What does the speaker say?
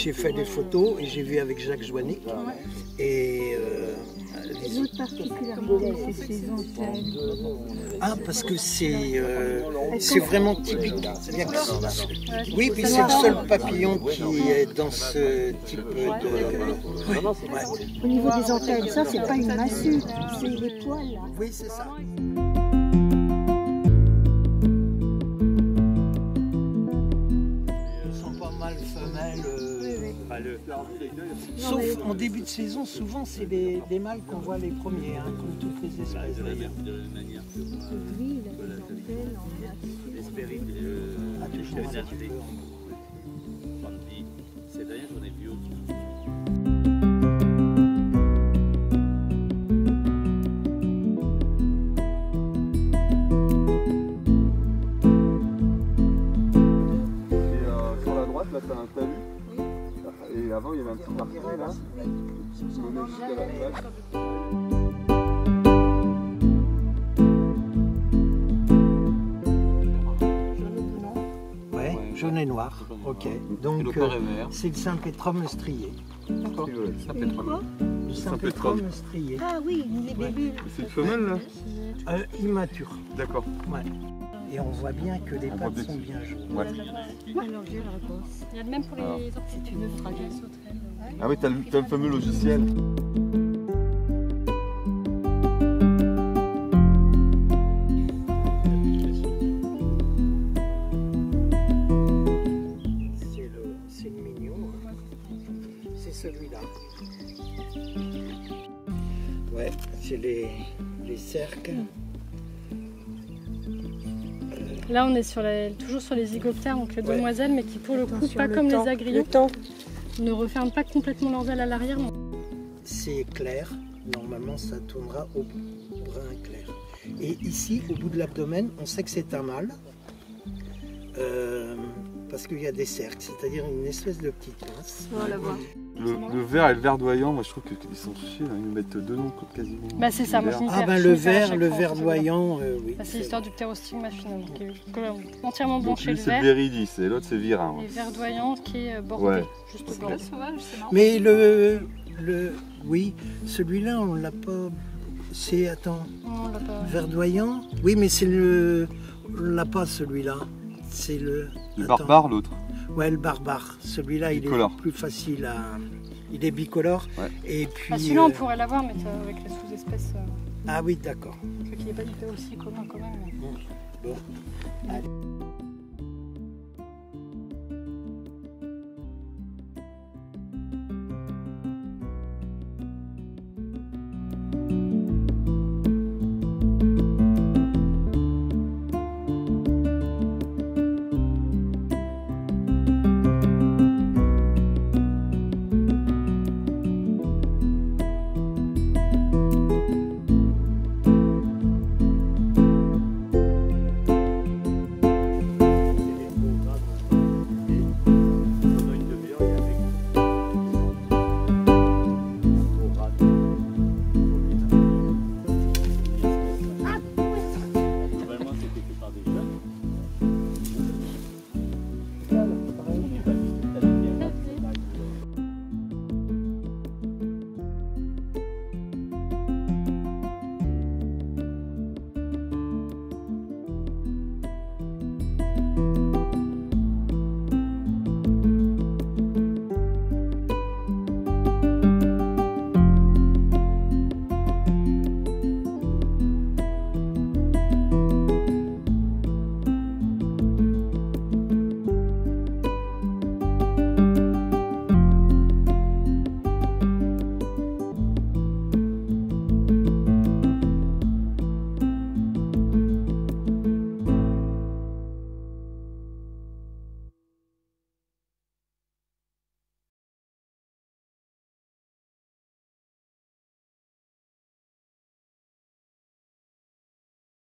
j'ai fait des photos et j'ai vu avec Jacques Joannick. Et l'autre particularité, c'est ces antennes. ah, parce que c'est vraiment typique. C'est-à-dire que oui, puis c'est le seul papillon qui est dans ce type de... Ouais. Au niveau des antennes, ça, c'est pas une massue, c'est les poils, là. Oui, c'est ça. Ils sont pas mal femelles. Sauf en début de saison, souvent c'est des mâles qu'on voit les premiers, hein, comme toutes les espèces d'ailleurs. Gris, là, les antennes, en acier. Ah, toujours un petit peu. Sur la droite, là, tu as un talus. Et avant, il y avait un petit marqué là. Qui menait jusqu'à la plage. Ouais, jaune et noir. Ok. Donc c'est le Saint-Pétrum strié. D'accord. Le Saint-Pétrum strié. Ah oui, les bébés. C'est une femelle là? Immature. D'accord. Ouais. Et on voit bien que les pattes sont bien jaunes. Ouais. Alors j'ai la réponse. Il y a le même pour les autres. C'est une fragile. Ah oui, t'as le fameux logiciel. C'est le mignon. Hein. C'est celui-là. Ouais, c'est les cercles. Là, on est toujours sur les zygoptères, donc les demoiselles, mais qui pour le coup, pas comme les agrillons, ne referment pas complètement leurs ailes à l'arrière. C'est clair, normalement ça tournera au brun clair. Et ici, au bout de l'abdomen, on sait que c'est un mâle, parce qu'il y a des cercles, c'est-à-dire une espèce de petite pince. On va la voir. Le vert et le verdoyant, moi je trouve qu'ils sont chiés, hein. Ils mettent deux noms quasiment. Bah c'est ça, moi je Ah ben le verdoyant, oui. C'est l'histoire du ptérostigma finalement, qui est entièrement blanc chez le c'est vert. Véridis et l'autre c'est Virin. Et verdoyant qui est bordé, juste blanc. Mais oui, celui-là on l'a pas, c'est, attends, Non, on l'a pas. verdoyant, oui mais on l'a pas celui-là, c'est le Barbare l'autre. Ouais, le barbare, celui-là il est plus facile à... Il est bicolore. Ouais. Et puis... celui-là on pourrait l'avoir, mais avec les sous-espèces... Ah oui, d'accord. Qui n'est pas aussi commun quand même. Bon. Allez.